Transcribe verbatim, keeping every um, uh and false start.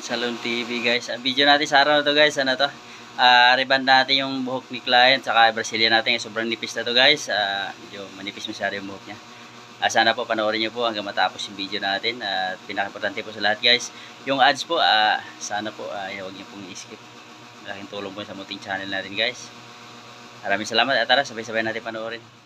Salon T V guys. Ang video natin sa araw na to guys, ano to? Uh, reband natin yung buhok ni client, saka Brazilian natin. Sobrang nipis na to guys. Uh, medyo manipis masyado yung buhok niya. Uh, sana po panoorin nyo po hanggang matapos yung video natin. At uh, pinaka-importante po sa lahat guys, yung ads po, uh, sana po uh, huwag nyo pong i-skip. Malaking tulong po sa munting channel natin guys. Maraming salamat at tara, sabay-sabay natin panoorin.